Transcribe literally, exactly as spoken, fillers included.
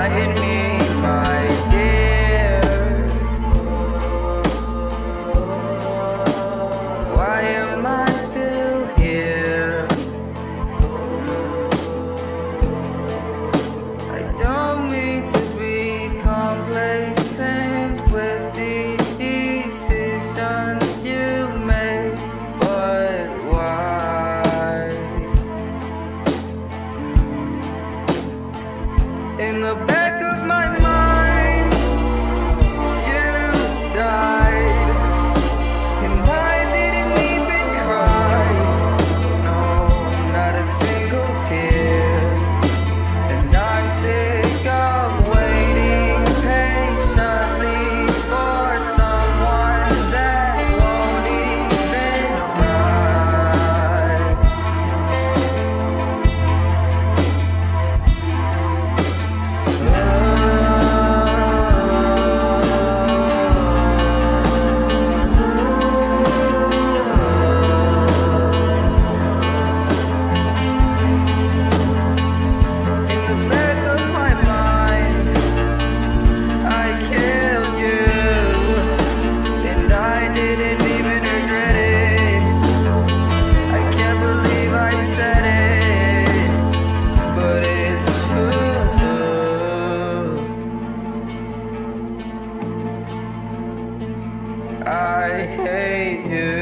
in me, my dear. Why am I still here? I don't mean to be complacent with the decisions you made, but why? In the back of my mind, you died, and I didn't even cry. No, not a single tear. And I'm sick of waiting patiently for someone that won't even arrive. In the back of my mind, I killed you, and I didn't even regret it. I can't believe I said it, but it's true. I hate you.